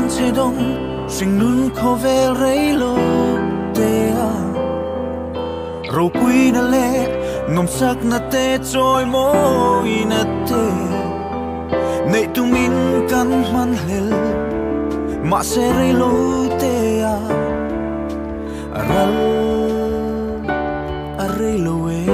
ban che dong sing nun khawvelah rei lo te a ro pui na le ngom sak na te trôi môi na te nei tu min kan man hlel mahse rei lo te a ral a rei lo e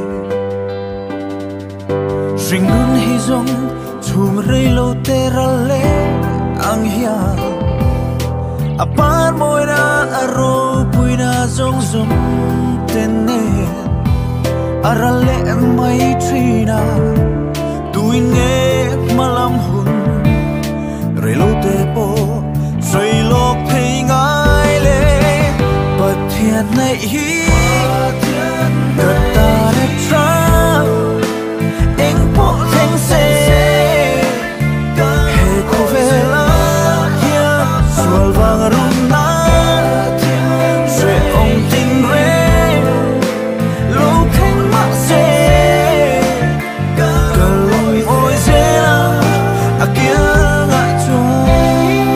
sing nun hi zong chum rei lo te ral le ang hian apar moi na aro pui na zong zong ten ne aral le mai trina tui nge malam hun rei lo te po soi lok thei ngai le Pathian hnaih hi kat ta le tra eng po theng se he khawvelah hian sual wang rum na se ong ting re lo theng mahse kaloi oi zela akia nga chuan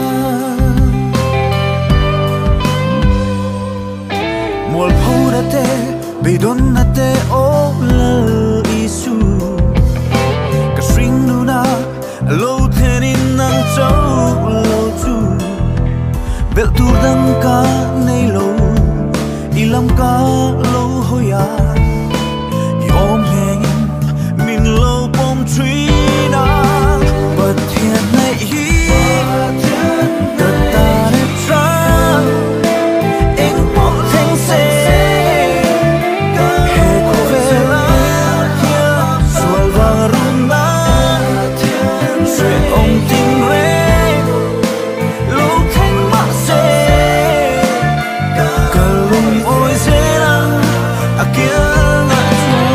mol phu na te beidon na te o lal isu ka string nu na lo thenin nang chau lo chu bel tur dang ka nei lo ilam ka lo hoya yom heng min lo pom trina Pathian hnaih hi kat ta le tra eng po theng se he khawvelah hian sual wang rum na se ong ting re lo theng mahse kaloi oi zela akia nga chuan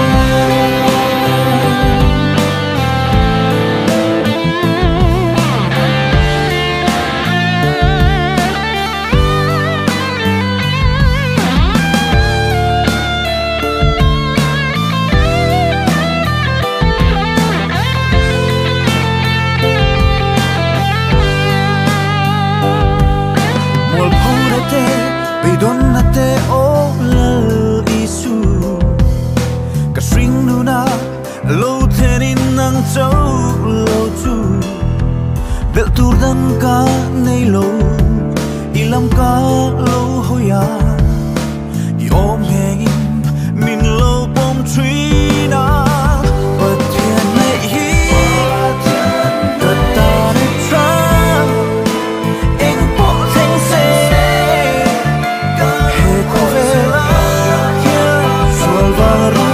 mol phu na te beidon na te o lal isu ka string nu na lo thenin nang chau lo chu bel tur dang ka nei lo ilam ka lo hoya yom heng min lo pom trina Pathian hnaih hi kat ta le tra eng po theng se he khawvelah hian sual wang rum